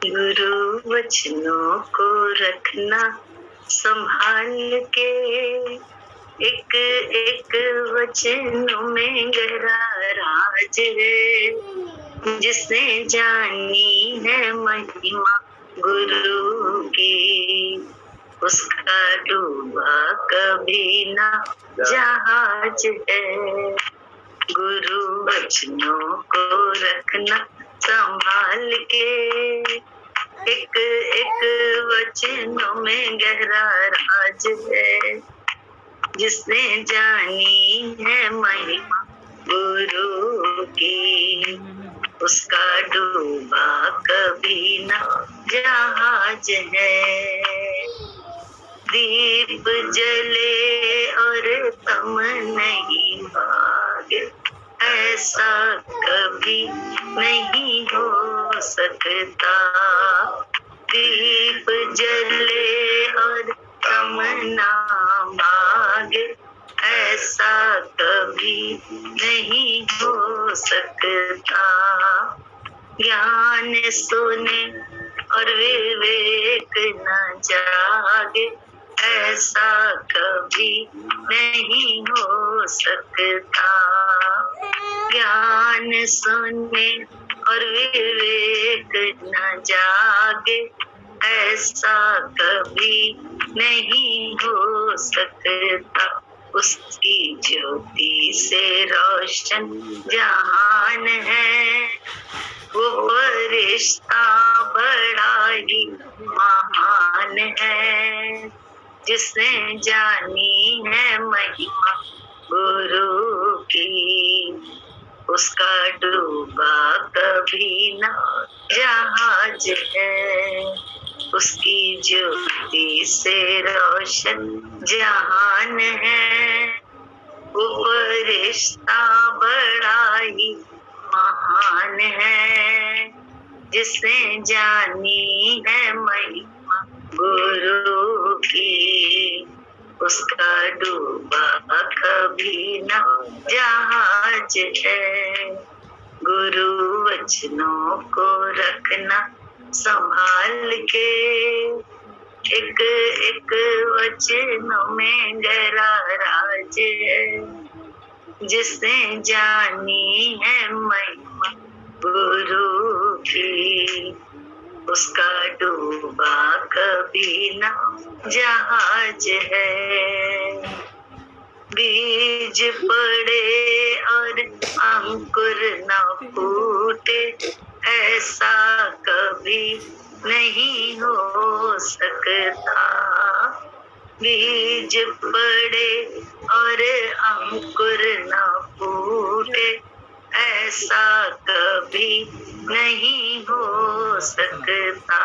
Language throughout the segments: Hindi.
गुरु वचनों को रखना संभाल के, एक एक वचनों में गहरा राज है। जिसने जानी है महिमा गुरु की, उसका डूबा कभी ना जहाज है। गुरु वचनों को रखना संभाल के, एक एक वचनों में गहरा राज है। जिसने जानी है महिमा गुरु की, उसका डूबा कभी ना जहाज है। दीप जले और तम नहीं भागे, ऐसा कभी नहीं हो सकता। दीप जले और तम ना भागे, ऐसा कभी नहीं हो सकता। ज्ञान सुने और विवेक न जागे, ऐसा कभी नहीं हो सकता। ज्ञान सुने और विवेक न जागे, ऐसा कभी नहीं हो सकता। उसकी ज्योति से रोशन जहान है, वो फरिश्ता बड़ा ही महान है। जिसने जानी है महिमा गुरु की, उसका डूबा कभी ना जहाज है। उसकी ज्योति से रोशन जहान है, वो फरिश्ता बड़ा ही महान है। जिसने जानी है महिमा गुरु की, उसका डूबा कभी ना जहाज है। गुरु वचनों को रखना संभाल के, एक एक वचनों में गहरा राज है। जिसने जानी है महिमा गुरु की, उसका डूबा कभी ना जहाज है। बीज पड़े और अंकुर न फूटे, ऐसा कभी नहीं हो सकता। बीज पड़े और अंकुर न फूटे, ऐसा कभी नहीं हो सकता।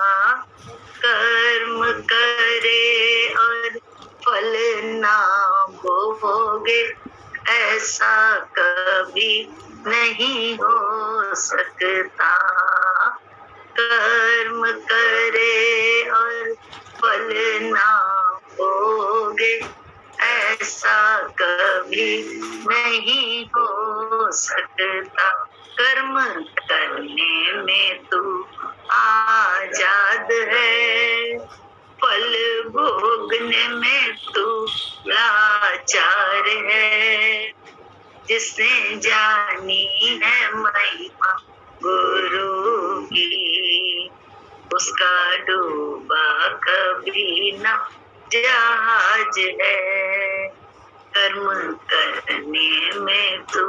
कर्म करे और फल ना भोगे, ऐसा कभी नहीं हो सकता। कर्म करे और फल ना भोगे, ऐसा कभी नहीं हो सकता। कर्म करने में तू आजाद है, फल भोगने में तू लाचार है। जिसने जानी है महिमा गुरु की, उसका डूबा कभी ना जहाज है। कर्म करने में तू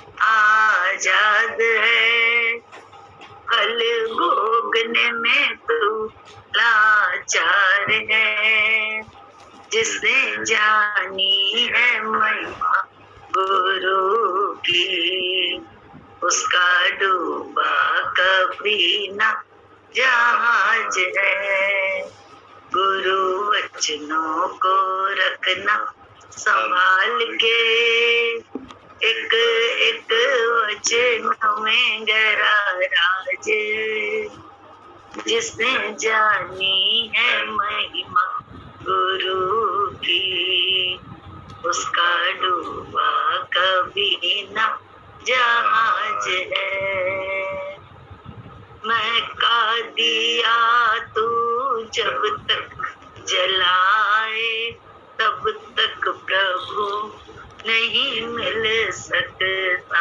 आजाद है, फल भोगने में तू लाचार है। जिसने जानी है महिमा गुरु की, उसका डूबा कभी ना जहाज है। गुरु वचनों को रखना संभाल के, एक एक वचनों में गहरा राज। जिसने जानी है महिमा गुरु की, उसका डूबा कभी ना जहाज है। मैं का दिया तू जब तक जलाए तब तक प्रभु नहीं मिल सकता।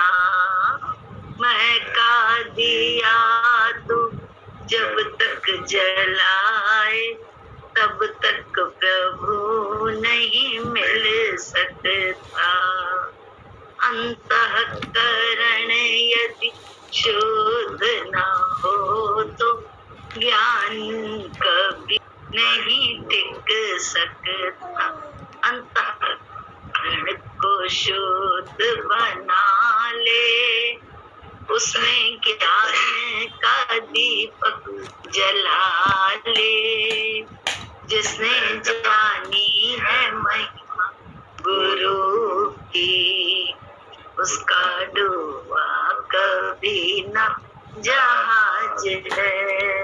महका दिया तू जब तक जलाए तब तक प्रभु नहीं मिल सकता। अंतःकरण यदि शुद्ध न हो तो ज्ञान कभी नहीं टिक सकता। अंतःकरण को शुद्ध बना ले, उसमें ज्ञान का दीपक जला ले। जिसने जानी है महिमा गुरु की, उसका डूबा कभी न जहाज है।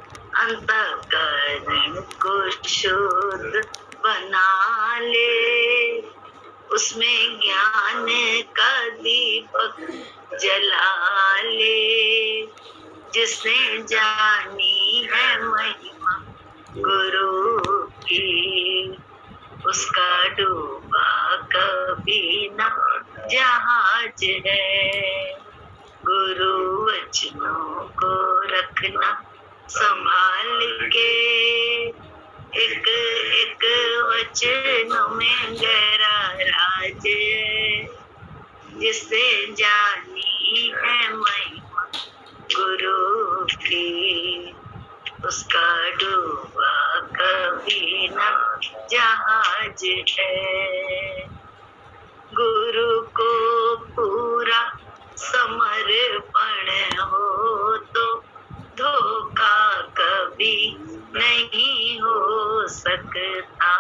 अंतःकरण को शुद्ध बना ले, उसमें ज्ञान का दीपक जला ले। जिसने जानी है महिमा गुरु की, उसका डूबा कभी न जहाज है। गुरु वचनों को रखना संभाल के, एक एक वचनों में गहरा राज है। जिससे जानी है महिमा गुरु की, उसका डूबा कभी न जहाज है। गुरु को पूरा समर्पण हो तो धोखा कभी नहीं हो सकता।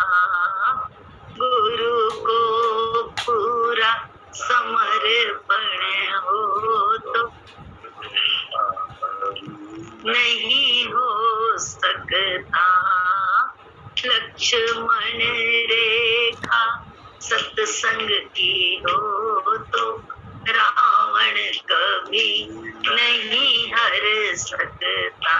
गुरु को पूरा समर्पण हो तो नहीं हो सकता। लक्ष्मण रेखा सत्संग की हो तो रावण कभी नहीं हर सकता।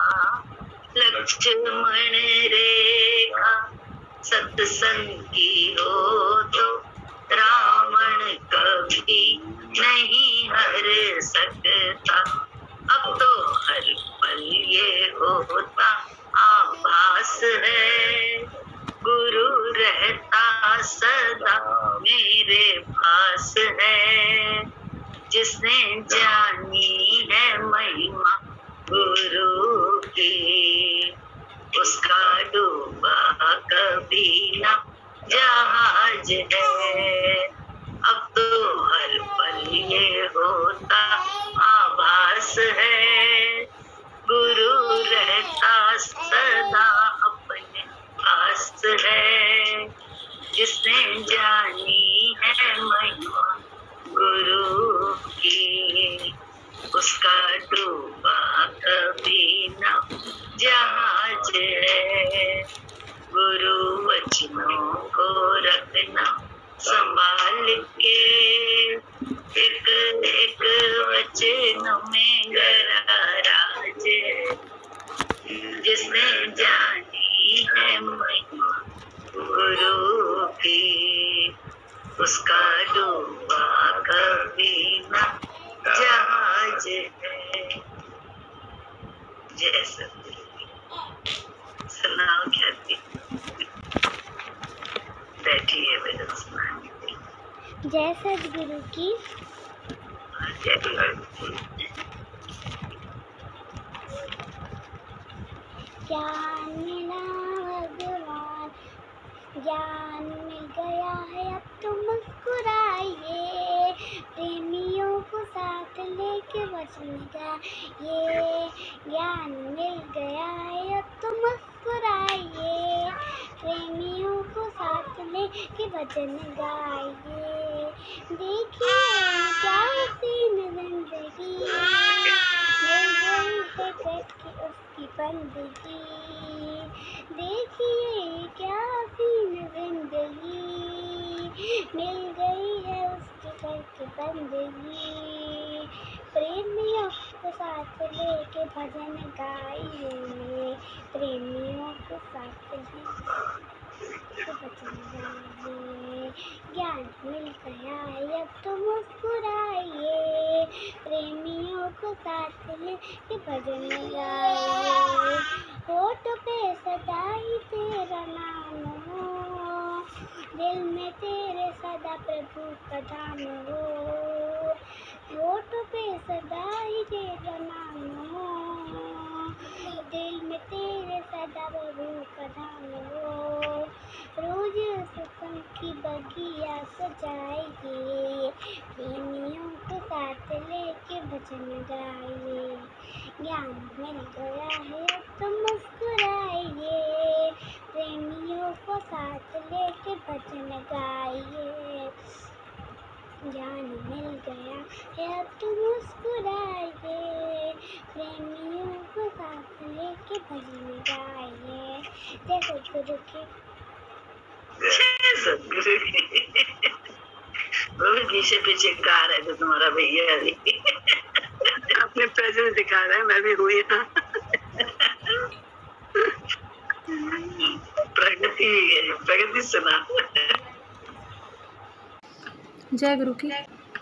लक्ष्मण रेखा सत्संग की हो तो रावण कभी नहीं हर सकता। अब तो हर पल ये होता आभास है, गुरु रहता सदा मेरे पास है। जिसने जानी है महिमा गुरु की, उसका डूबा कभी न जहाज है। अब तो हर पल ये होता आभास है, गुरु रहता सदा अपने पास है। जिसने जानी है महिमा गुरु की, उसका डूबा कभी न जहाज है। गुरु वचनों को रखना संभाल के, एक एक वचन में गहरा राज है। जिसने जानी है महिमा गुरु की, उसका डूबा कभी न जहाज है। जय सतगुरु। सुनाओ ख्याति, बैठिए मेरे सुनाने। जय सतगुरु की। जय गुरु। ज्ञान मिला भगवान, ज्ञान मिल गया है अब तो मुस्कुराइए। प्रेमियों को साथ लेके वचन गाइए। ज्ञान मिल गया है अब तो मुस्कुराइए। प्रेमियों को साथ लेके वचन गाइए। देखिए क्या हसीन जिंदगी, मिल गई है करके उसकी बंदगी। देखिए क्या हसीन जिंदगी, मिल गई है उसकी करके बंदगी। प्रेमियों को साथ लेके भजन गाइए, प्रेमियों को साथ लेके भजन गाइए। ज्ञान मिल गया है अब तो मुस्कुराइए, प्रेमियों को साथ लेके भजन गाइए। होठों पे सदा ही तेरा नाम हो, दिल में तेरे सदा प्रभु का धाम हो। होठों पे सदा ही तेरा नाम हो, दिल में तेरे सदा प्रभु का धाम हो। रोज सत्संग की बगिया सजाइए, प्रेमियों को साथ लेके भजन गाइए। ज्ञान मिल गया है अब तो मुस्कुराइए, प्रेमियों को साथ लेके भजन गाइए। ज्ञान मिल गया है अब तो मुस्कुराइए, प्रेमियों को साथ लेके भजन गाइए। जय सद्गुरु की। जय सद्गुरु की। वो भी पीछे पीछे गा रहे थे तुम्हारा भैया भी। अपने प्रेजेंस दिखा रहा है, मैं भी हुई ना। प्रगति भी गई, प्रगति सुना। जय गुरु की।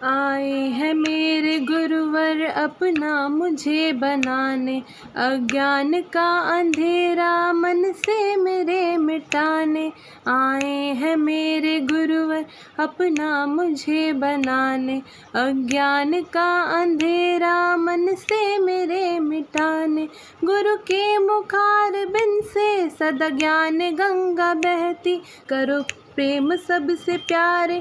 आए हैं मेरे गुरुवर अपना मुझे बनाने, अज्ञान का अंधेरा मन से मेरे मिटाने। आए हैं मेरे गुरुवर अपना मुझे बनाने, अज्ञान का अंधेरा मन से मेरे मिटाने। गुरु के मुखार बिन से सदा ज्ञान गंगा बहती, करो प्रेम सबसे प्यारे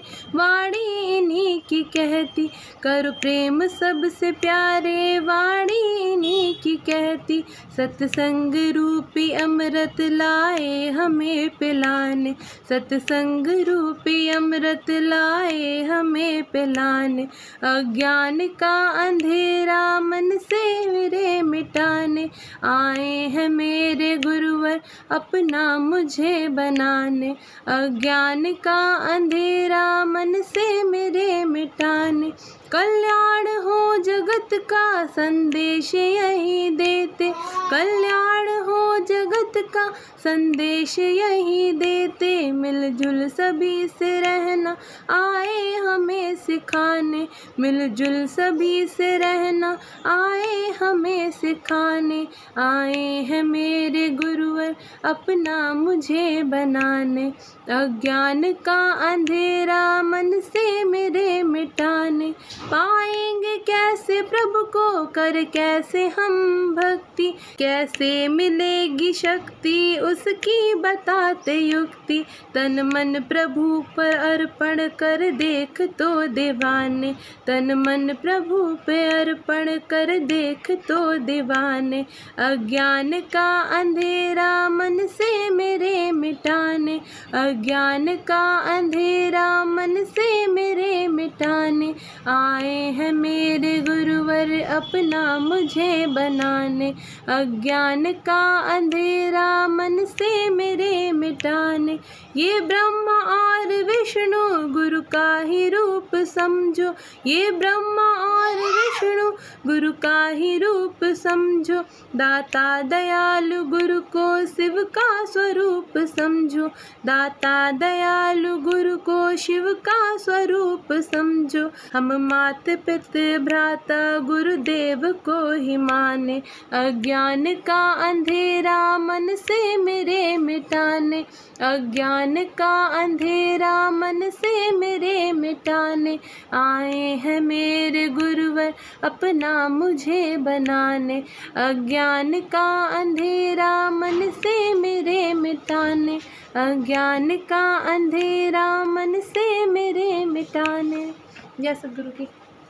वाणी इन्हीं की कहती। करो प्रेम सबसे प्यारे वाणी इन्हीं की कहती। सत्संग रूपी अमृत लाए हमें पिलाने, सत्संग रूपी अमृत लाए हमें पिलाने। अज्ञान का अंधेरा मन से मेरे मिटाने, आए हैं मेरे गुरुवर अपना मुझे बनाने। अज्ञान का अंधेरा मन से मेरे मिटाने। कल्याण हो जगत का संदेश यही देते, कल्याण हो जगत का संदेश यही देते। मिलजुल सभी से रहना आए हमें सिखाने, मिलजुल सभी से रहना आए हमें सिखाने। आए हैं मेरे गुरुवर अपना मुझे बनाने, अज्ञान का अंधेरा मन से मेरे मिटाने। पाएंगे कैसे प्रभु को कर कैसे हम भक्ति, कैसे मिलेगी शक्ति उसकी बताते युक्ति। तन मन प्रभु पर अर्पण कर देख तो दीवाने, तन मन प्रभु पे अर्पण कर देख तो दीवाने। अज्ञान का अंधेरा मन से मेरे मिटाने, अज्ञान का अंधेरा मन से मेरे मिटाने। आए हैं मेरे गुरुवर अपना मुझे बनाने, अज्ञान का अंधेरा मन से मेरे मिटाने। ये ब्रह्मा और विष्णु गुरु का ही रूप समझो, ये ब्रह्मा और विष्णु गुरु का ही रूप समझो। दाता दयालु गुरु को शिव का स्वरूप समझो, दाता दयालु गुरु को शिव का स्वरूप समझो। हम मात पिता भ्राता गुरुदेव को ही माने, अज्ञान का अंधेरा मन से मेरे मिटाने, अज्ञान का अंधेरा मन से मेरे मिटाने। आए हैं मेरे गुरुवर अपना मुझे बनाने, अज्ञान का अंधेरा मन से मेरे मिटाने, अज्ञान का अंधेरा मन से मेरे मिटाने। जय सद्गुरु की।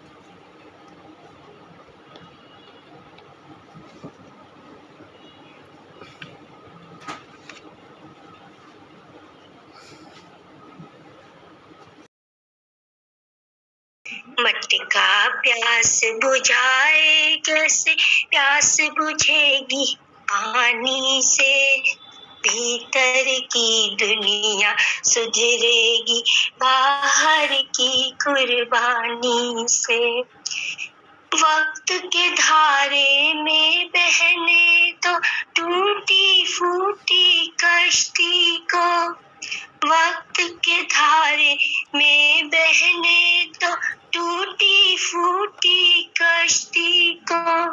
मट्टी का प्यास बुझाए कैसे प्यास बुझेगी पानी से, भीतर की दुनिया सुधरेगी बाहर की कुर्बानी से। वक्त के धारे में बह बहने तो टूटी फूटी कश्ती को, वक्त के धारे में बहने तो टूटी फूटी कश्ती को,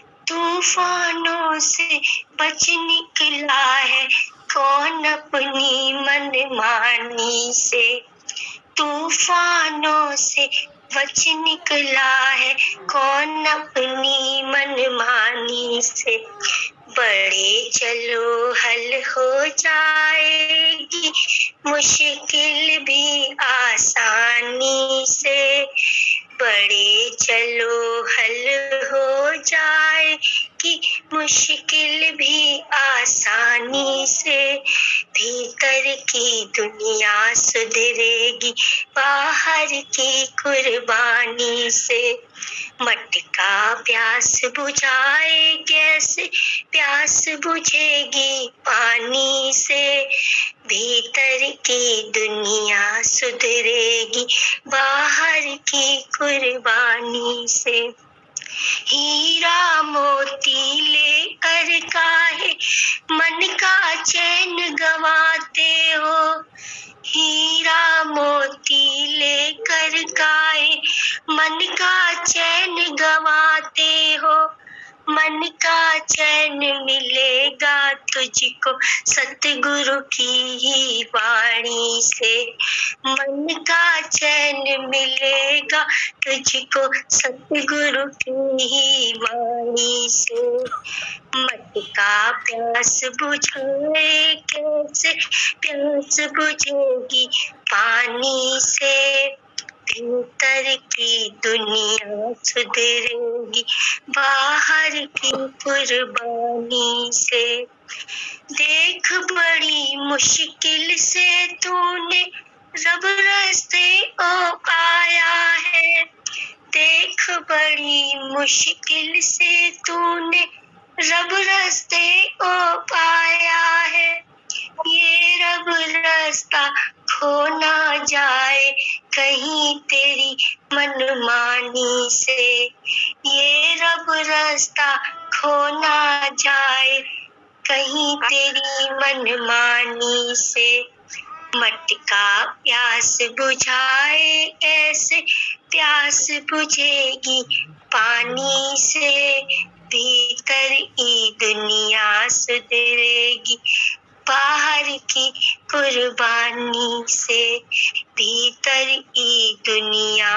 तूफानों से बच निकला है कौन अपनी मनमानी से, तूफानों से बच निकला है कौन अपनी मनमानी से, बड़े चलो हल हो जाएगी मुश्किल भी आसानी से, बड़े चलो हल हो जाएगी मुश्किल भी आसानी से, भीतर की दुनिया सुधरेगी बाहर की कुर्बानी से, मटका प्यास बुझाए कैसे प्यास बुझेगी पानी से, भीतर की दुनिया सुधरेगी बाहर की कुर्बानी से, हीरा मोती लेकर काहे मन का चैन गवाते हो, हीरा मोती लेकर काहे मन का चैन गवाते हो, मन का चैन मिलेगा तुझको सतगुरु की ही वाणी से, मन का चैन मिलेगा तुझको सतगुरु की ही वाणी से, मटका प्यास बुझाए कैसे प्यास बुझेगी पानी से, भीतर की दुनिया सुधरेगी बाहर की कुर्बानी से, देख बड़ी मुश्किल से तूने रब रास्ते ओ पाया है, देख बड़ी मुश्किल से तूने रब रास्ते ओ पाया है, ये रब रास्ता खो ना जाए कहीं तेरी मनमानी से, ये रब रास्ता खो ना जाए कहीं तेरी मनमानी से, मटका प्यास बुझाए ऐसे प्यास बुझेगी पानी से, भीतर की दुनिया सुधरेगी बाहर की कुर्बानी से, भीतर की दुनिया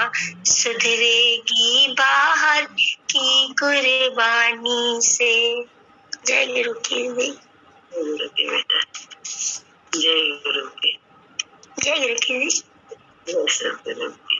सुधरेगी बाहर की कुर्बानी से। जय गुरु की जय। गुरु की बेटा, जय गुरु की, जय गुरु की जय। जय सतगुरु की।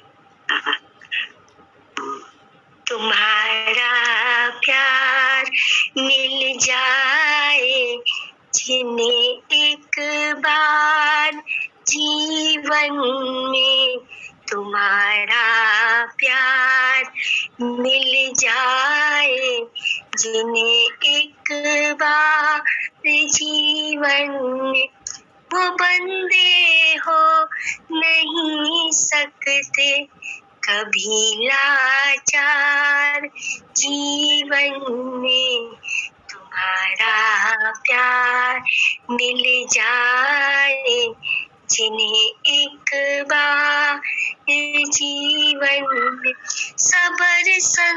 तुम्हारा प्यार मिल जाए जिन्हें एक बार जीवन में, तुम्हारा प्यार मिल जाए जिन्हें एक बार जीवन में, वो बंदे हो नहीं सकते कभी लाचार जीवन में, तुम्हारा प्यार मिल जाए जिन्हें एक बार जीवन में, सबर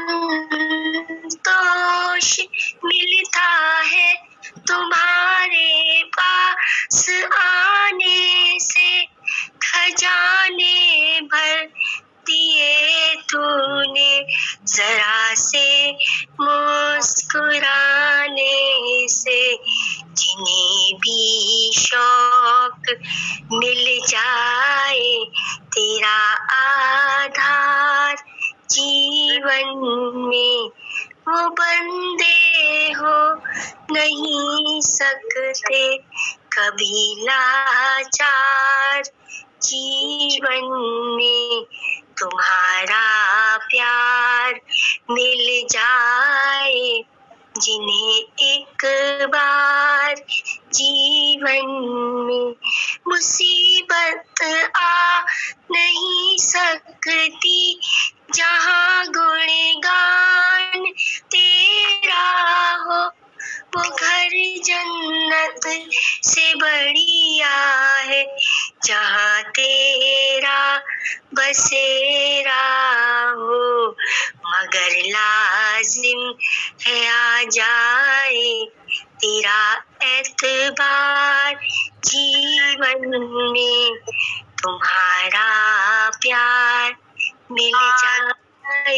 संतोष मिलता है तुम्हारे पास आने से, खजाने भर दिए तूने जरा से मुस्कुराने से, जिन्हें भी शौक मिल जाए तेरा आधार जीवन में, वो बंदे हो नहीं सकते कभी लाचार जीवन में, तुम्हारा प्यार मिल जाए जिन्हें एक बार जीवन में, मुसीबत आ नहीं सकती जहाँ गुणगान तेरा हो, से बढ़िया है जहाँ तेरा बसेरा हो, मगर लाजिम है आ जाए तेरा एतबार जीवन में, तुम्हारा प्यार मिल जाए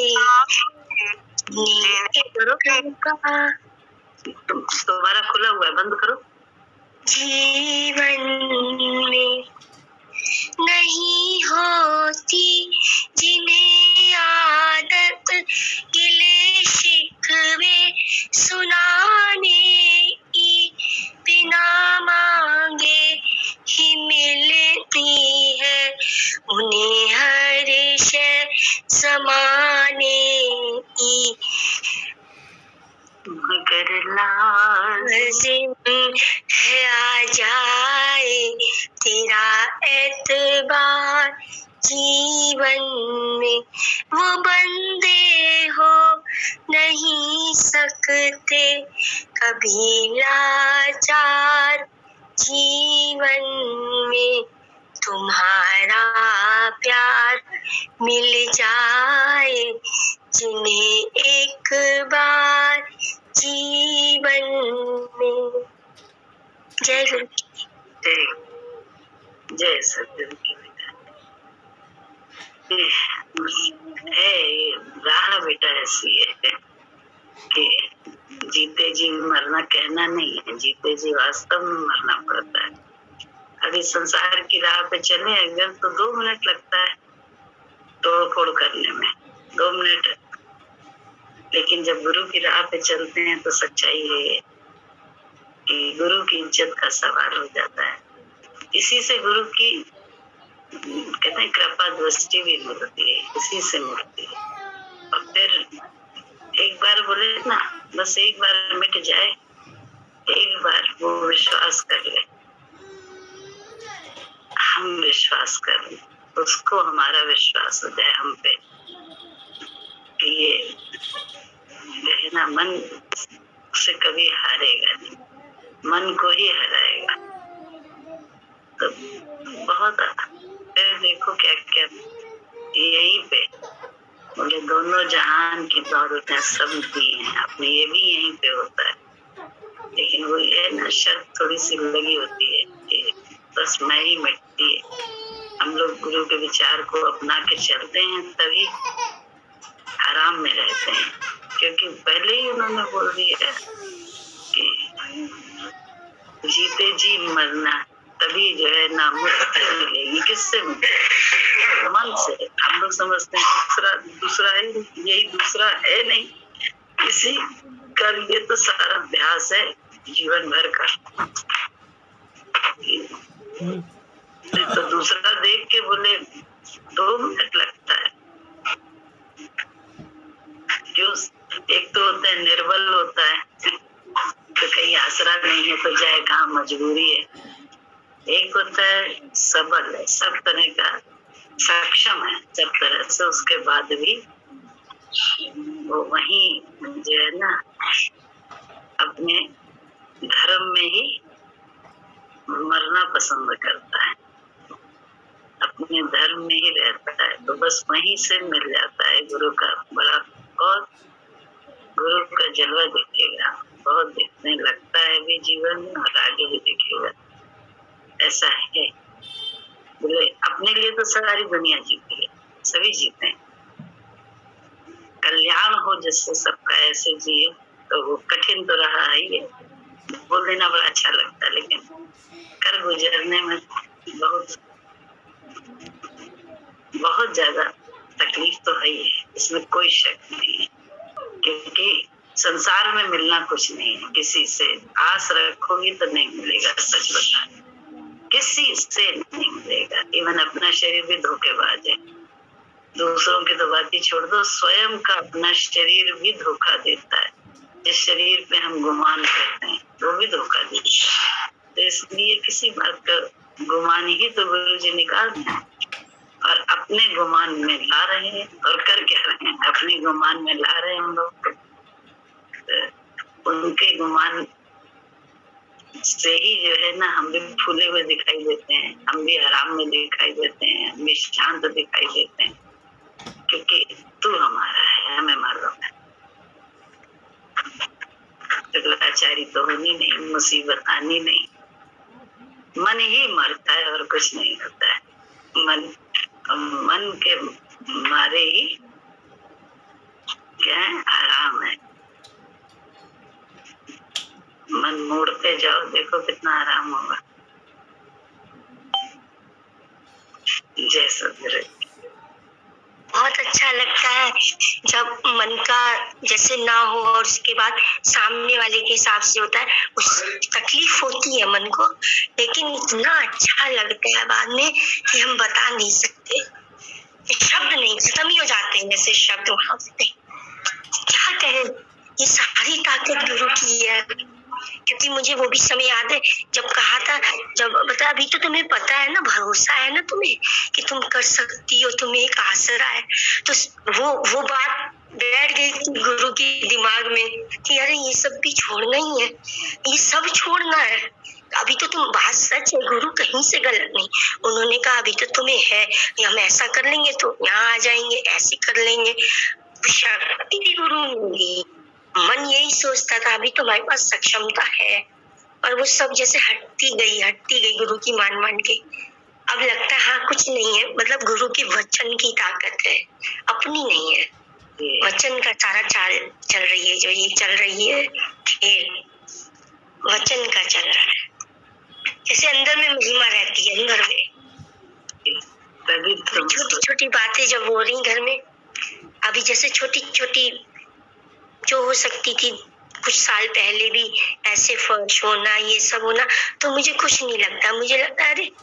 तुम्हारा खुला हुआ है, बंद करो। जीवन में नहीं होती जिन्हें आदत गिले शिकवे सुनाने की, बिना मांगे ही मिलती है उन्हें हर शय समाने की, मगर लाजिम है आ जाए तेरा एतबार जीवन में, वो बंदे हो नहीं सकते कभी लाचार जीवन में, तुम्हारा प्यार मिल जाए जिन्हें एक बार जीवन में। जय गुरु। जय सतगुरु की है। राह बेटा ऐसी है कि जीते जी मरना कहना नहीं है, जीते जी वास्तव में मरना पड़ता है। अभी संसार की राह पे चले अगर तो 2 मिनट लगता है तोड़ फोड़ करने में, 2 मिनट। लेकिन जब गुरु की राह पे चलते हैं तो सच्चाई है कि गुरु की इज्जत का सवाल हो जाता है। इसी से गुरु की कहते हैं कृपा दृष्टि भी मिलती है, इसी से मिलती है। और फिर एक बार बोले ना, बस एक बार मिट जाए, एक बार वो विश्वास कर ले, हम विश्वास कर ले, उसको हमारा विश्वास हो जाए हम पे कि ये है ना, मन से कभी हारेगा नहीं, मन को ही हराएगा। तो बहुत फिर देखो क्या क्या यहीं पे बोले दोनों जहान की दौलतें सब दी हैं अपने, ये भी यहीं पे होता है। लेकिन वो ये ना शर्त थोड़ी सी लगी होती है कि बस मैं ही मिटती है। हम लोग गुरु के विचार को अपना के चलते हैं तभी आराम में रहते हैं, क्योंकि पहले ही उन्होंने बोल दिया कि जीते जी मरना तभी जो है ना मुक्ति मिलेगी। किससे मिलेगी? मन से। हम लोग समझते हैं दूसरा है, यही दूसरा है नहीं, इसी का ये तो सारा अभ्यास है जीवन भर का। तो दूसरा देख के बोले 2 मिनट लगता है। क्यों? एक तो होता है निर्बल होता है तो कहीं आसरा नहीं है तो जाए कहाँ, मजबूरी है। एक होता है सबल है, सब तरह का सक्षम है सब तरह से, उसके बाद भी वो वही जो है ना अपने धर्म में ही मरना पसंद करता है, अपने धर्म में ही रहता है। तो बस वहीं से मिल जाता है गुरु का बड़ा, और गुरु का जलवा दिखेगा, बहुत दिखने लगता है भी जीवन में और आगे भी दिखेगा। ऐसा है। बोले अपने लिए तो सारी दुनिया जीती है, सभी जीते हैं। कल्याण हो जिससे सबका ऐसे जिए, तो वो कठिन तो रहा है ये बोल देना बड़ा अच्छा लगता है, लेकिन कर गुजरने में बहुत ज्यादा तकलीफ तो है ही है, इसमें कोई शक नहीं है। क्योंकि संसार में मिलना कुछ नहीं है, किसी से आस रखोगी तो नहीं मिलेगा। सच बता, किसी से नहीं मिलेगा। इवन अपना शरीर भी धोखेबाज है। दूसरों की तो बात ही छोड़ दो, स्वयं का अपना शरीर भी धोखा देता है। जिस शरीर पे हम गुमान करते हैं वो भी धोखा देता है। तो इसलिए किसी बात का गुमान ही तो गुरु जी निकाल दें, और अपने गुमान में ला रहे हैं। और कर क्या रहे हैं? अपने गुमान में ला रहे हैं हम लोग। उनके गुमान से ही जो है ना हम भी फूले हुए दिखाई देते हैं, हम भी आराम में दिखाई देते हैं, हम भी शांत दिखाई देते हैं, क्योंकि तू हमारा है, हमें मालूम है। लाचारी तो होनी नहीं, मुसीबत आनी नहीं, मन ही मरता है और कुछ नहीं होता है। मन के मारे ही क्या है, आराम है। मन मोड़ते जाओ, देखो कितना आराम होगा। जय सदगुरु। बहुत अच्छा लगता है जब मन का जैसे ना हो और उसके बाद सामने वाले के हिसाब से होता है। उस तकलीफ होती है मन को, लेकिन इतना अच्छा लगता है बाद में कि हम बता नहीं सकते। शब्द नहीं, खत्म ही हो जाते हैं जैसे शब्द वहां पे। क्या कहें, ये सारी ताकत गुरु की है। क्योंकि मुझे वो भी समय याद है जब कहा था, जब बता अभी तो तुम्हें पता है ना, भरोसा है ना तुम्हें कि तुम कर सकती हो, तुम्हें एक आसरा है। तो वो बात बैठ गई थी गुरु के दिमाग में कि अरे ये सब भी छोड़ना ही है, ये सब छोड़ना है। अभी तो तुम, बात सच है, गुरु कहीं से गलत नहीं। उन्होंने कहा अभी तो तुम्हें है, हम ऐसा कर लेंगे तो यहाँ आ जाएंगे, ऐसे कर लेंगे। शक्ति भी गुरु मिली। मन यही सोचता था अभी तुम्हारे पास सक्षमता है, और वो सब जैसे हटती गई गुरु की मान के। अब लगता है हाँ कुछ नहीं है, मतलब गुरु के वचन की ताकत है, अपनी नहीं है। वचन का सारा चाल चल रही है, जो ये चल रही है खेल वचन का चल रहा है। जैसे अंदर में महिमा रहती है, अंदर में छोटी छोटी बातें जब हो रही घर में। अभी जैसे छोटी छोटी जो हो सकती थी कुछ साल पहले भी, ऐसे फर्श होना, ये सब होना, तो मुझे कुछ नहीं लगता। मुझे लगता है अरे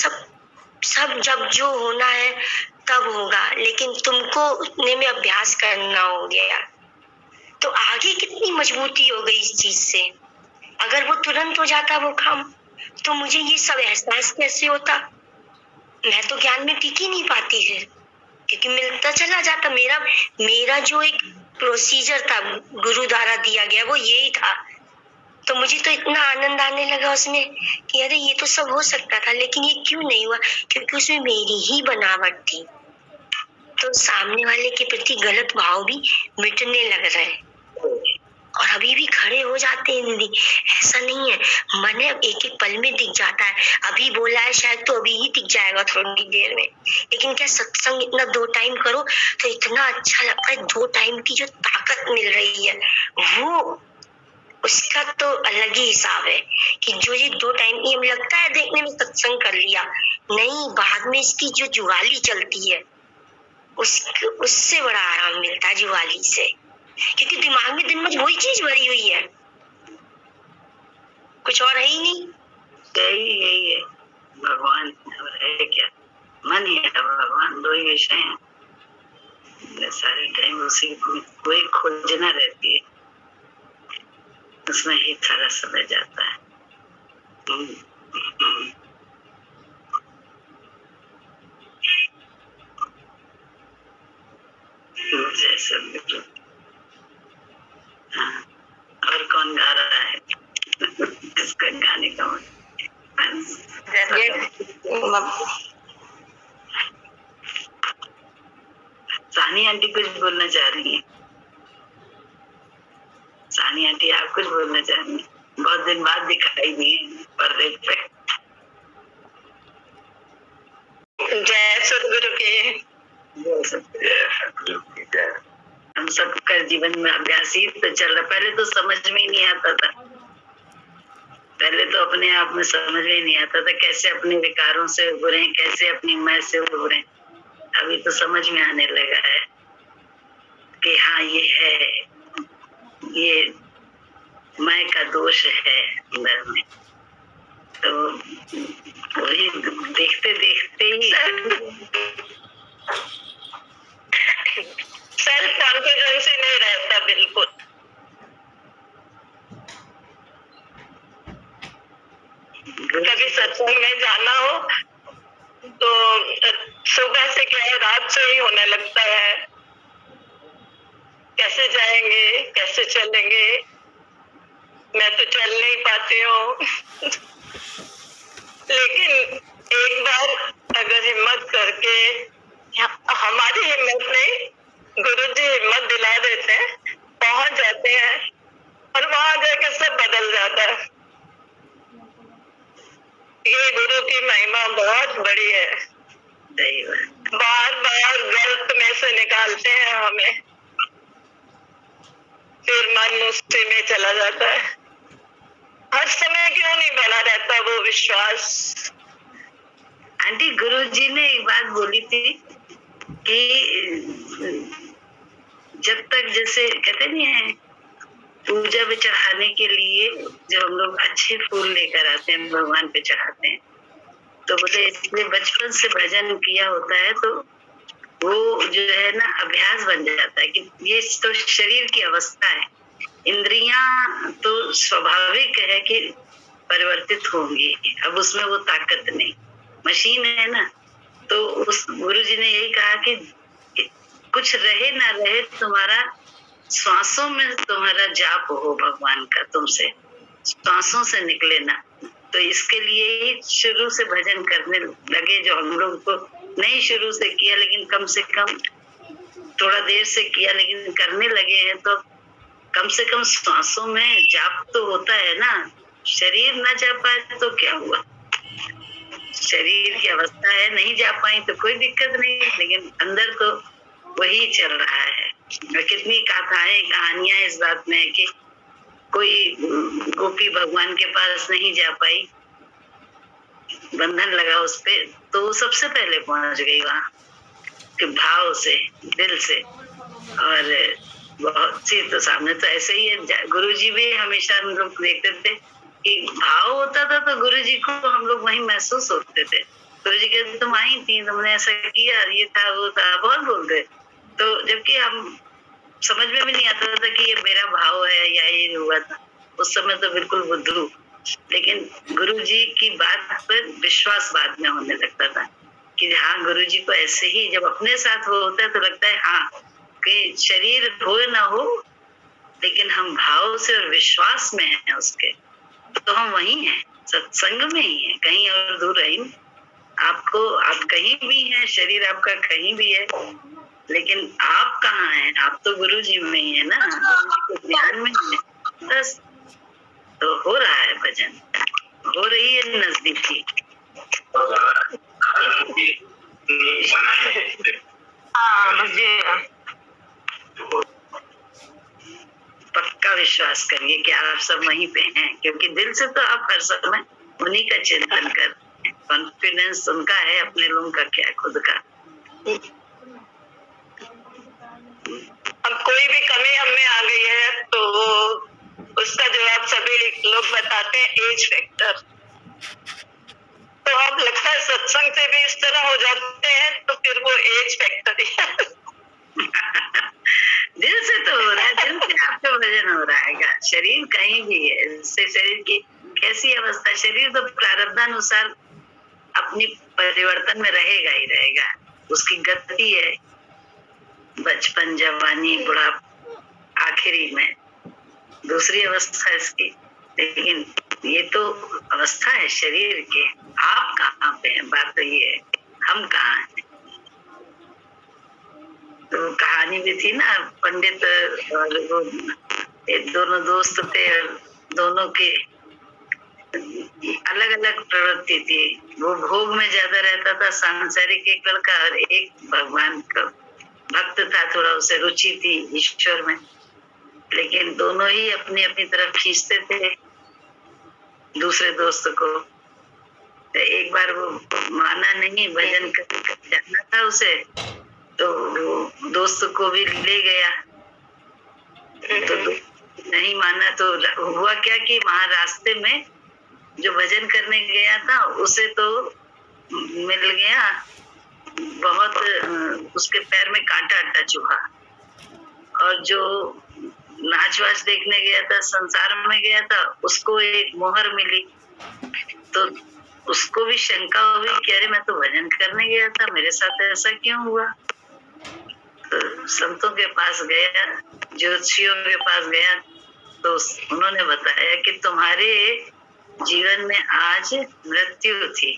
सब जब जो होना है तब होगा, लेकिन तुमको उतने में अभ्यास करना हो गया तो आगे कितनी मजबूती हो गई इस चीज से। अगर वो तुरंत हो जाता वो काम, तो मुझे ये सब एहसास कैसे होता। मैं तो ज्ञान में टिक ही नहीं पाती है, क्योंकि मिलता चला जाता। मेरा जो एक प्रोसीजर था गुरु द्वारा दिया गया वो यही था। तो मुझे तो इतना आनंद आने लगा उसमें कि अरे ये तो सब हो सकता था, लेकिन ये क्यों नहीं हुआ, क्योंकि उसमें मेरी ही बनावट थी। तो सामने वाले के प्रति गलत भाव भी मिटने लग रहे हैं, और अभी भी खड़े हो जाते हैं दीदी। ऐसा नहीं है, मन एक एक पल में दिख जाता है। अभी बोला है शायद तो अभी ही दिख जाएगा थोड़ी देर में, लेकिन क्या सत्संग इतना 2 टाइम करो तो इतना अच्छा लगता है। 2 टाइम की जो ताकत मिल रही है वो, उसका तो अलग ही हिसाब है कि जो ये 2 टाइम की हमें लगता है देखने में सत्संग कर लिया, नहीं, बाद में इसकी जो जुगाली चलती है उससे बड़ा आराम मिलता है जुगाली से, क्योंकि दिमाग में दिन में वही चीज भरी हुई है, कुछ और है ही नहीं। यही है भगवान, है क्या? मन ही है भगवान, 2 ही विषय हैं। सारे टाइम उसी में कोई खोजना रहती है, उसमें ही सारा समय जाता है। जैसे हाँ, और कौन गा रहा है? किसका गाने का मन? सानी आंटी कुछ बोलना चाह रही है। सानी आंटी आप कुछ बोलना चाह रही हैं? बहुत दिन बाद दिखाई दी पर्दे पे। जय सदगुरु के। हम सबका जीवन में अभ्यास ही तो चल रहा। पहले तो समझ में ही नहीं आता था, पहले तो अपने आप में समझ में ही नहीं आता था कैसे अपने विकारों से उभरे, कैसे अपनी मैं से उभरे। अभी तो समझ में आने लगा है कि हाँ ये है, ये मैं का दोष है अंदर में। तो वही देखते देखते ही सेल्फ कॉन्फिडेंस ही नहीं रहता बिल्कुल। कभी सत्संग में जाना हो तो सुबह से क्या है, रात से ही होने लगता है, कैसे जाएंगे, कैसे चलेंगे, मैं तो चल नहीं पाती हूँ। लेकिन एक बार अगर हिम्मत करके, हमारी हिम्मत नहीं, गुरुजी हिम्मत दिला देते हैं, पहुंच जाते हैं और वहां जाके सब बदल जाता है। ये गुरु की महिमा बहुत बड़ी है। बार बार गर्त में से निकालते हैं हमें, फिर मन उसी में चला जाता है। हर समय क्यों नहीं बना रहता वो विश्वास? आंटी, गुरुजी ने एक बात बोली थी कि जब तक, जैसे कहते नहीं है, पूजा पे चढ़ाने के लिए जो हम लोग अच्छे फूल लेकर आते हैं, भगवान पे चढ़ाते हैं, तो बोले इसलिए बचपन से भजन किया होता है तो वो जो है ना अभ्यास बन जाता है कि ये तो शरीर की अवस्था है। इंद्रियां तो स्वाभाविक है कि परिवर्तित होंगी, अब उसमें वो ताकत नहीं, मशीन है ना। तो उस गुरुजी ने यही कहा कि कुछ रहे ना रहे, तुम्हारा श्वासों में तुम्हारा जाप हो भगवान का, तुमसे श्वासों से निकले ना। तो इसके लिए ही शुरू से भजन करने लगे, जो हम लोग को नहीं शुरू से किया, लेकिन कम से कम थोड़ा देर से किया, लेकिन करने लगे हैं तो कम से कम श्वासों में जाप तो होता है ना। शरीर ना जा पाए तो क्या हुआ, शरीर की अवस्था है, नहीं जा पाई तो कोई दिक्कत नहीं, लेकिन अंदर तो वही चल रहा है। कितनी कथाएं कहानियां इस बात में है कि कोई गोपी भगवान के पास नहीं जा पाई, बंधन लगा उस पे, तो सबसे पहले पहुंच गई वहां कि भाव से, दिल से। और बहुत सी तो सामने तो ऐसे ही है। गुरुजी भी हमेशा हम लोग देखते थे कि भाव होता था तो गुरुजी को हम लोग वहीं महसूस होते थे। गुरुजी कहते तुम आई थी, तुमने ऐसा किया, ये था वो था, बहुत बोलते। तो जबकि हम समझ में भी नहीं आता था कि ये मेरा भाव है या ये हुआ था, उस समय तो बिल्कुल बुद्धू। लेकिन गुरुजी की बात पर विश्वास बाद में होने लगता था कि हाँ, गुरुजी को ऐसे ही जब अपने साथ वो होता है तो लगता है हाँ कि शरीर हो ना हो, लेकिन हम भाव से और विश्वास में हैं उसके, तो हम वहीं हैं, सत्संग में ही हैं, कहीं और दूर नहीं। आपको, आप कहीं भी हैं, शरीर आपका कहीं भी है, लेकिन आप कहाँ हैं? आप तो गुरुजी में ही है ना, गुरुजी के ध्यान में ही है बस। तो हो रहा है भजन, हो रही है नजदीकी। पक्का विश्वास करिए कि आप सब वहीं पे हैं, क्योंकि दिल से तो आप हर समय उन्हीं का चिंतन कर, कॉन्फिडेंस उनका है, अपने लोगों का क्या, खुद का। अब कोई भी कमी हमें आ गई है तो उसका जवाब सभी लोग बताते हैं एज फैक्टर। तो अब लगता है सत्संग से भी इस तरह हो जाते हैं, तो फिर वो एज फैक्टर ही है। दिल से तो हो रहा है, दिल से आपका भजन हो रहा है, शरीर कहीं भी है, इससे शरीर की कैसी अवस्था, शरीर तो प्रारब्धानुसार अपनी परिवर्तन में रहेगा ही रहेगा, उसकी गति है, बचपन, जवानी, बुढ़ापा, आखिरी में दूसरी अवस्था इसकी। लेकिन ये तो अवस्था है शरीर के। आप कहाँ पे हैं, बात तो ये है, हम कहाँ हैं। तो कहानी भी थी ना, पंडित और वो दोनों दोस्त थे, दोनों के अलग अलग प्रवृत्ति थी। वो भोग में ज्यादा रहता था, सांसारिक एक लड़का, और एक भगवान का भक्त था, थोड़ा उसे रुचि थी ईश्वर में, लेकिन दोनों ही अपनी अपनी तरफ खींचते थे दूसरे दोस्त को। तो एक बार वो माना नहीं, भजन करना था उसे, तो वो दोस्त को भी ले गया, तो नहीं माना। तो हुआ क्या कि वहां रास्ते में जो भजन करने गया था उसे तो मिल गया बहुत, उसके पैर में कांटा अड्डा चुभा, और जो नाच वाच देखने गया था, संसार में गया था, उसको एक मोहर मिली। तो उसको भी शंका हुई कि अरे मैं तो भजन करने गया था, मेरे साथ ऐसा क्यों हुआ। तो संतों के पास गया, ज्योतिषियों के पास गया, तो उन्होंने बताया कि तुम्हारे जीवन में आज मृत्यु थी,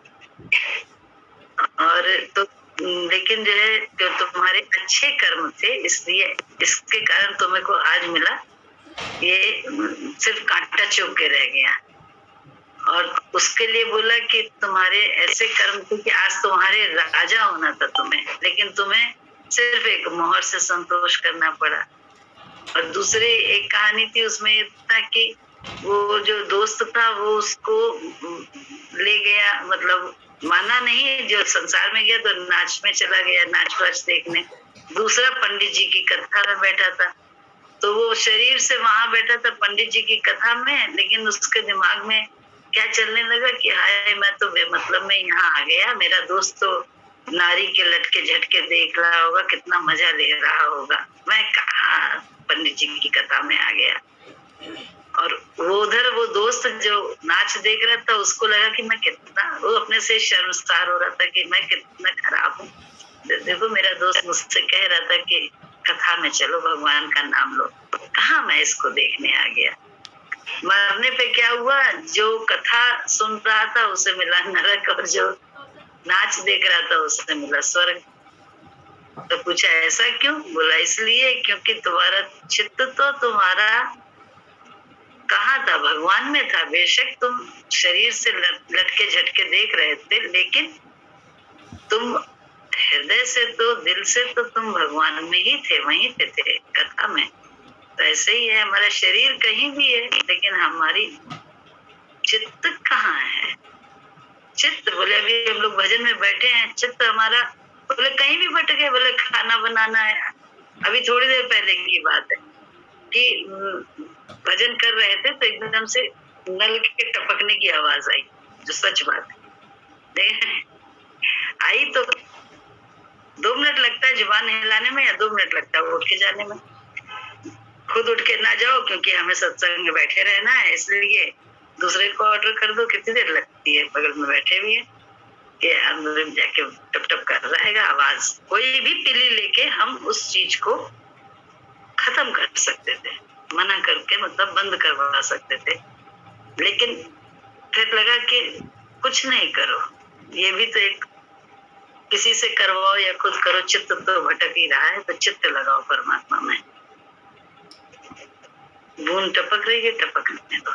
और तो लेकिन जो है जो तुम्हारे अच्छे कर्म थे, इसलिए इसके कारण तुम्हें को आज मिला, ये सिर्फ कांटा चुभ के रह गया। और उसके लिए बोला कि तुम्हारे ऐसे कर्म थे कि आज तुम्हारे राजा होना था तुम्हें, लेकिन तुम्हें सिर्फ एक मोहर से संतोष करना पड़ा। और दूसरी एक कहानी थी, उसमें ये था कि वो जो दोस्त था वो उसको ले गया, मतलब माना नहीं, जो संसार में गया तो नाच में चला गया, नाच वाच देखने। दूसरा पंडित जी की कथा में बैठा था, तो वो शरीर से वहां बैठा था पंडित जी की कथा में, लेकिन उसके दिमाग में क्या चलने लगा कि हाय मैं तो बेमतलब में यहाँ आ गया, मेरा दोस्त तो नारी के लटके झटके देख रहा होगा, कितना मजा ले रहा होगा, मैं कहाँ पंडित जी की कथा में आ गया। और वो उधर वो दोस्त जो नाच देख रहा था, उसको लगा कि मैं कितना, वो अपने से शर्मसार हो रहा था कि मैं कितना खराब हूँ। देखो मेरा दोस्त मुझसे कह रहा था कि कथा में चलो, भगवान का नाम लो, कहाँ मैं इसको देखने आ गया। मरने पे क्या हुआ, जो कथा सुन रहा था उसे मिला नरक, और जो नाच देख रहा था उसे मिला स्वर्ग। तो पूछा ऐसा क्यों? बोला इसलिए क्योंकि तुम्हारा चित्त तो तुम्हारा कहाँ था, भगवान में था। बेशक तुम शरीर से लटके झटके देख रहे थे, लेकिन तुम हृदय से तो, दिल से तो तुम भगवान में ही थे, वहीं पे थे कथा में। तो ऐसे ही है, हमारा शरीर कहीं भी है, लेकिन हमारी चित्त कहाँ है? चित्त बोले अभी हम लोग भजन में बैठे हैं, चित्त हमारा बोले कहीं भी भटक गए, बोले खाना बनाना है। अभी थोड़ी देर पहले की बात है कि भजन कर रहे थे तो एकदम से नल के टपकने की आवाज आई, जो सच बात है। आई तो 2 मिनट लगता है जुबान हिलाने में, या 2 मिनट लगता है उठ के जाने में। खुद उठ के ना जाओ क्योंकि हमें सत्संग में बैठे रहना है, इसलिए दूसरे को ऑर्डर कर दो, कितनी देर लगती है, बगल में बैठे हुए हैं कि अंदर जाके टप टप कर रहेगा आवाज। कोई भी पिली लेके हम उस चीज को खत्म कर सकते थे, मना करके मतलब बंद करवा सकते थे, लेकिन फिर लगा कि कुछ नहीं करो, ये भी तो एक किसी से करवाओ या खुद करो, चित्त तो भटक ही रहा है, तो चित्त लगाओ परमात्मा में। बूंद टपक रही है, टपकने दो।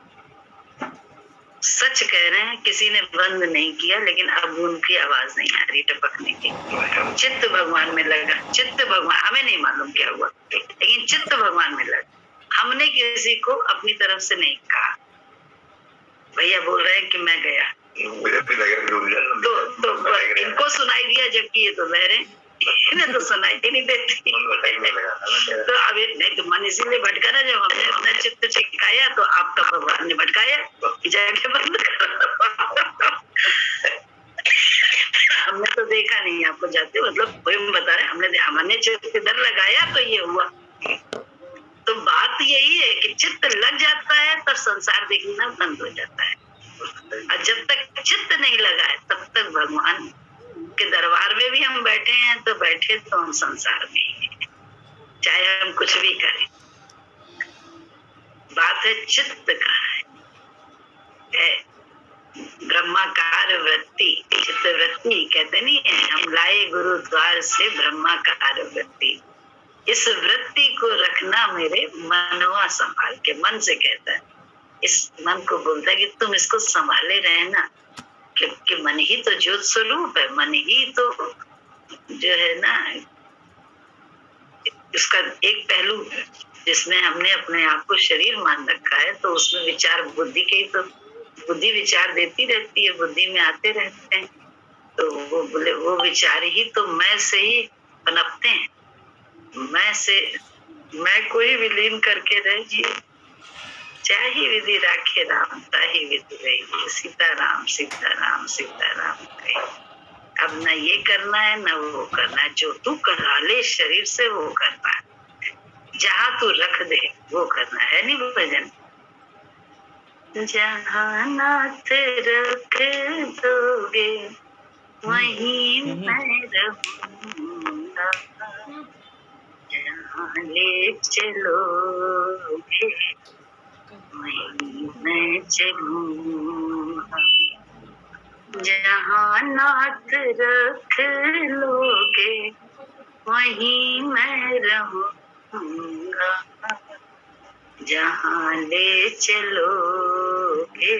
सच कह रहे हैं, किसी ने बंद नहीं किया, लेकिन अब बूंद की आवाज नहीं आ रही टपकने की। चित्त भगवान में लगा, चित्त भगवान, हमें नहीं मालूम क्या हुआ, लेकिन चित्त भगवान में लगा। हमने किसी को अपनी तरफ से नहीं कहा, भैया बोल रहे हैं कि मैं गया, तो इनको सुनाई दिया, जबकि ये तो बहरे, इन्हें तो सुनाई ही नहीं देती। तो अभी नहीं तो मन इसीलिए भटका ना, जब हमने अपना चित्त चिपकाया तो आपका भगवान ने भटकाया कि जाके बंद करो। हमने तो देखा नहीं आपको जाते, मतलब वही बता रहे, हमने चित्त इधर लगाया तो ये हुआ। तो बात यही है कि चित्त लग जाता है तब संसार देखना बंद हो जाता है, और जब तक चित्त नहीं लगा है तब तक भगवान के दरबार में भी हम बैठे हैं, तो बैठे तो हम संसार में ही हैं, चाहे हम कुछ भी करें। बात है चित्त का है, ब्रह्माकार वृत्ति, चित्त वृत्ति कहते नहीं है, हम लाए गुरु द्वार से ब्रह्माकार वृत्ति। इस वृत्ति को रखना मेरे मनवा संभाल के, मन से कहता है, इस मन को बोलता है कि तुम इसको संभाले रहना, क्योंकि मन ही तो ज्योत स्वरूप है, मन ही तो जो है ना, इसका एक पहलू जिसमें हमने अपने आप को शरीर मान रखा है, तो उसमें विचार बुद्धि के ही, तो बुद्धि विचार देती रहती है, बुद्धि में आते रहते हैं, तो वो बोले वो विचार ही तो मैं से ही पनपते हैं। मैं से मैं कोई विलीन करके रह जिए, चाहे विधि राखे राम, ताही विधि रही, सीताराम सीताराम सीताराम कही। अब न ये करना है न वो करना है, जो तू करा ले शरीर से वो करना है, जहाँ तू रख दे वो करना है। नहीं भजन, जहाँ नाथ रख दोगे वहीं मैं रहूंगा, जहाँ ले चलोगे वहीं मैं चलूंगा, जहाँ नाथ रख लोगे वहीं मैं रहूंगा, जहाँ ले चलोगे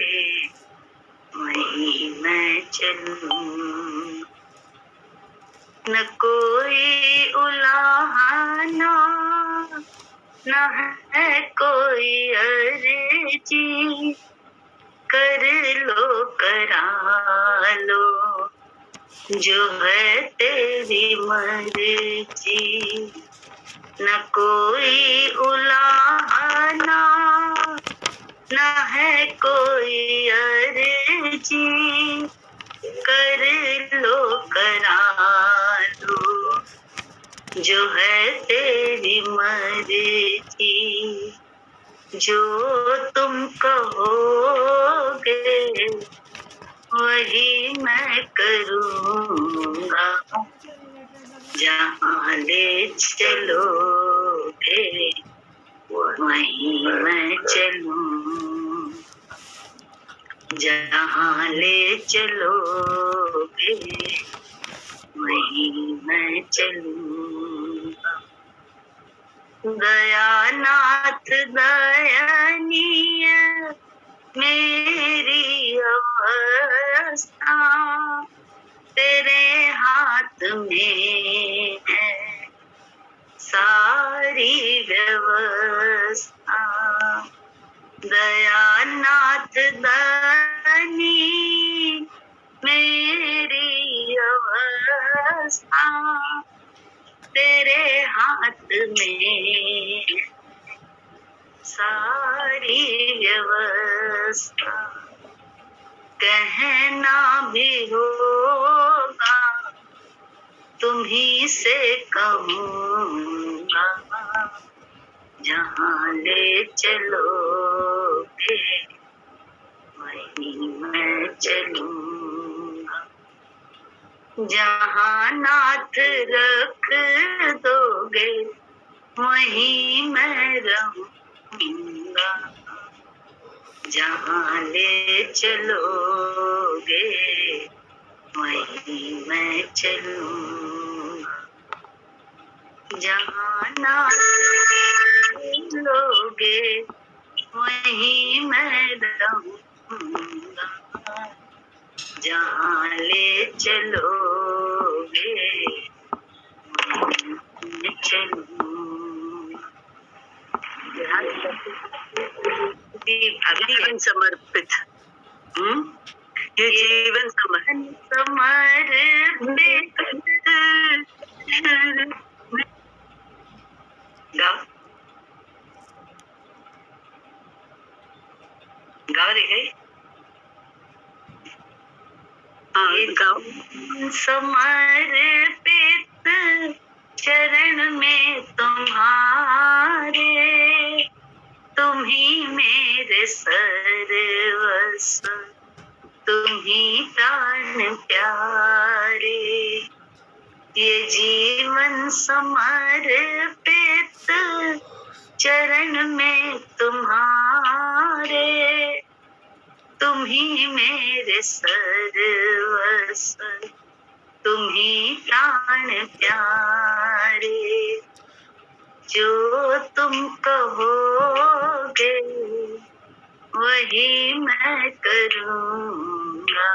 वहीं मैं चलूंगा। न कोई उलाहना न है कोई अर्जी, कर लो करा लो जो है तेरी मर्जी। न कोई उलाहना न है कोई अर्जी, कर लो करा लो जो है तेरी मर्जी। जो तुम कहोगे वही मैं करूँगा, जहाँ ले चलोगे वहीं मैं चलूँ, जहाँ ले चलोगे वहीं मैं चलूँगा। दयानाथ दयनीय मेरी अवस्था, तेरे हाथ में है सारी व्यवस्था। दयानाथ दयनीय मेरी अवस्था, तेरे हाथ में सारी व्यवस्था। कहना भी होगा तुम्ही से कहूँगा, जहाँ ले चलोगे वहीं मैं चलूँगा, जहाँ नाथ रख दोगे वहीं मैं रहूँगा, जहाँ ले चलोगे वहीं मैं चलूँगा, जहाँ नाथ लोगे वहीं मैं रहूँगा, जहाँ ले चलोगे वहीं मैं चलूँगा। जीवन समर्पित, ये जीवन समर्पित गाँव देखे गाँव समर्पित चरण में तुम्हारे, तुम ही मेरे सर्वस्व, तुम ही प्राण प्यारे। ये जीवन समर्पित चरण में तुम्हारे, तुम ही मेरे सर्वस्व, तुम ही प्राण प्यारे। जो तुम कहोगे वही मैं करूँगा,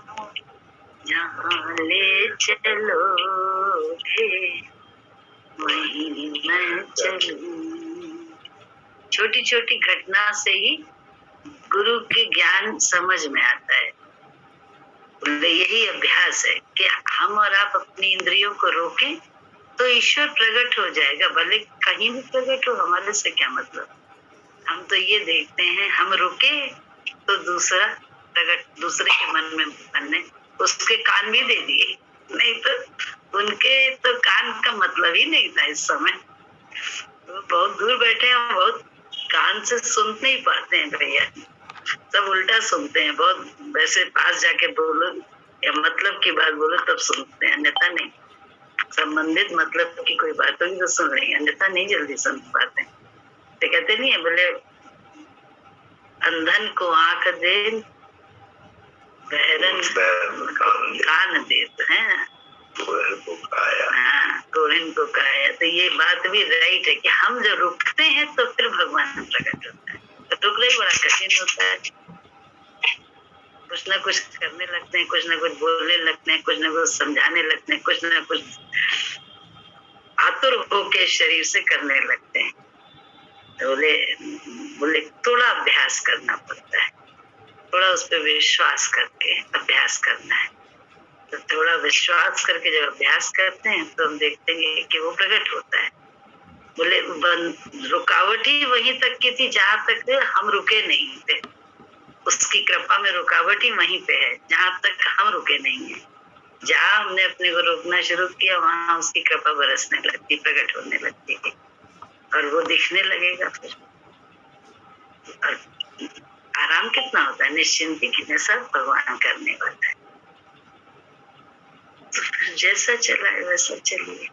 जहाँ ले चलोगे वही मैं चलूँ। छोटी छोटी घटना से ही गुरु के ज्ञान समझ में आता है। यही अभ्यास है कि हम और आप अपनी इंद्रियों को रोकें तो ईश्वर प्रकट हो जाएगा। भले कहीं भी प्रकट हो, हमारे से क्या मतलब। हम तो ये देखते हैं, हम रुके तो दूसरा प्रकट दूसरे के मन में बनने, उसके कान भी दे दिए, नहीं तो उनके तो कान का मतलब ही नहीं था इस समय। तो बहुत दूर बैठे हैं, बहुत कान से सुन नहीं पाते हैं भैया, सब उल्टा सुनते हैं। बहुत वैसे पास जाके बोलो या मतलब की बात बोलो तब सुनते हैं, अन्यथा नहीं। संबंधित मतलब की कोई बात होगी तो सुन रही है, अन्यथा नहीं जल्दी सुन पाते। तो कहते नहीं है, बोले अंधन को आंख दे, बहरन कान देत है, हाँ कोहन को काया। तो ये बात भी राइट है कि हम जब रुकते हैं तो फिर भगवान प्रकट होता है। तो रुकना ही बड़ा कठिन होता है, कुछ ना कुछ करने लगते हैं, कुछ ना कुछ बोलने लगते हैं, कुछ ना कुछ समझाने लगते हैं, कुछ ना कुछ आतुर होके शरीर से करने लगते हैं। तो बोले थोड़ा अभ्यास करना पड़ता है, थोड़ा उस पर विश्वास करके अभ्यास करना है। तो थोड़ा विश्वास करके जब अभ्यास करते हैं तो हम देखते हैं कि वो प्रकट होता है। बोले रुकावट ही वहीं तक की थी जहां तक हम रुके नहीं थे। उसकी कृपा में रुकावट ही वहीं पे है जहां तक हम रुके नहीं है। जहां हमने अपने को रोकना शुरू किया वहां उसकी कृपा बरसने लगती, प्रकट होने लगती है और वो दिखने लगेगा फिर। और आराम कितना होता है, निश्चिंती कितने, सब भगवान करने वाला है। तो फिर जैसा चला है वैसा चलिए।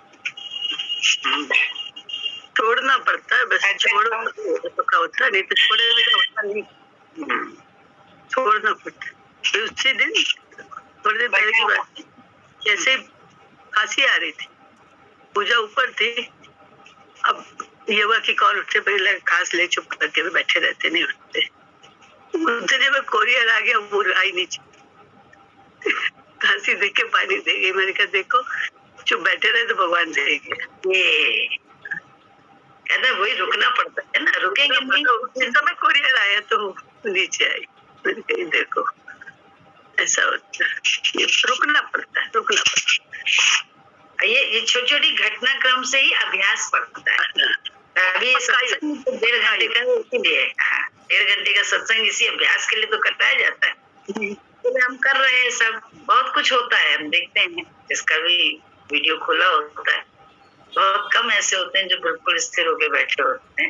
छोड़ना पड़ता है, बस छोड़ो तो क्या होता है, नहीं तो छोड़े बिना होता नहीं। छोड़ना पड़ता है। फिर उसी दिन थोड़ी देर पहले की बात, जैसे खांसी आ रही थी, पूजा ऊपर थी, अब ये हुआ कि कौन उठते, पहले खांस ले चुप करके बैठे रहते, नहीं उठते। उतने में कोरियर आ गया, वो आई नीचे, खांसी देख के पानी दे गई। मैंने कहा देखो चुप बैठे रहे तो भगवान देंगे। ये कहना वही रुकना पड़ता है ना, रुकेंगे नहीं। उस समय कोरियर आया तो नीचे आई, मैंने कही देखो ऐसा होता है, ये रुकना पड़ता है, रुकना पड़ता है। ये छोटी छोटी घटनाक्रम से ही अभ्यास पड़ता है। अभी सत्संग 1.5 घंटे का इसीलिए, 1.5 घंटे का सत्संग इसी अभ्यास के लिए तो करवाया जाता है। तो हम कर रहे हैं, सब बहुत कुछ होता है, हम देखते हैं, इसका भी वीडियो खुला होता है। बहुत कम ऐसे होते हैं जो बिल्कुल स्थिर होके बैठे होते हैं,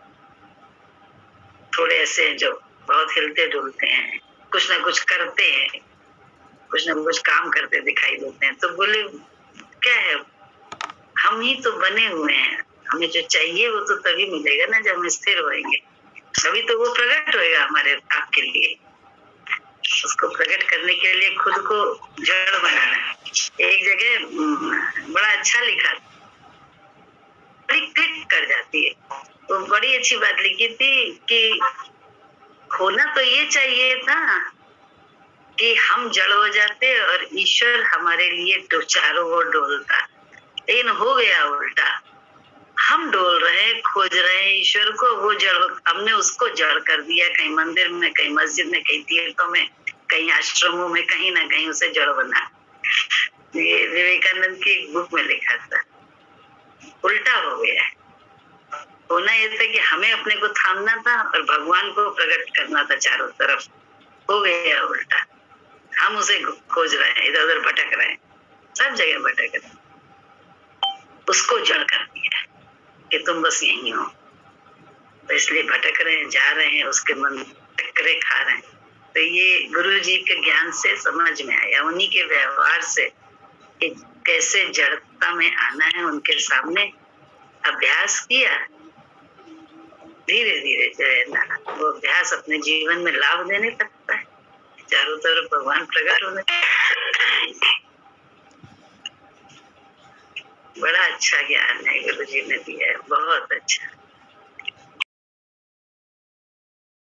थोड़े ऐसे हैं जो बहुत हिलते डुलते हैं, कुछ ना कुछ करते हैं, कुछ ना कुछ काम करते दिखाई देते हैं। तो बोले क्या है, हम ही तो बने हुए हैं, हमें जो चाहिए वो तो तभी मिलेगा ना जब हम स्थिर होएंगे, तभी तो वो प्रकट होएगा हमारे आपके लिए। उसको प्रकट करने के लिए खुद को जड़ बनाना है। एक जगह बड़ा अच्छा लिखा, बड़ी क्लिक कर जाती है, तो बड़ी अच्छी बात लिखी थी कि होना तो ये चाहिए था कि हम जड़ हो जाते और ईश्वर हमारे लिए तो चारों ओर डोलता, लेकिन हो गया उल्टा। हम डोल रहे हैं, खोज रहे हैं ईश्वर को, वो जड़, हमने उसको जड़ कर दिया। कहीं मंदिर में, कहीं मस्जिद में, कहीं तीर्थों में, कहीं आश्रमों में, कहीं ना कहीं उसे जड़ बना। ये विवेकानंद की एक बुक में लिखा था, उल्टा हो गया है। होना ये था कि हमें अपने को थामना था और भगवान को प्रकट करना था चारों तरफ, हो गया उल्टा। हम उसे खोज रहे हैं, इधर उधर भटक रहे हैं, सब जगह भटक रहे हैं, उसको जड़ कर दिया कि तुम बस यही हो, तो इसलिए भटक रहे हैं, जा रहे हैं, उसके मन टकरे खा रहे हैं। तो ये गुरु जी के ज्ञान से समझ में आया, उन्हीं के व्यवहार से कि कैसे जड़ता में आना है। उनके सामने अभ्यास किया, धीरे धीरे जो है ना वो अभ्यास अपने जीवन में लाभ देने लगता है, चारों तरफ भगवान प्रकट होने। बड़ा अच्छा ज्ञान है गुरु जी ने दिया है, बहुत अच्छा।